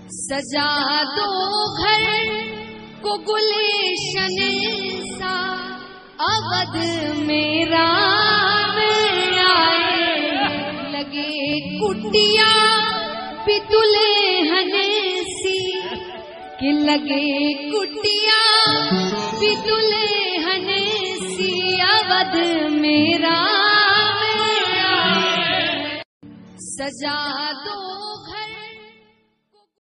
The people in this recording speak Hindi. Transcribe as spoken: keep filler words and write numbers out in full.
सजा दो घर को गुलेशन सा, अवध मेरा में आए लगे कुटिया पितुले हनेसी, कि लगे कुटिया पितुले हनेसी, अवध मेरा में आए सजा दो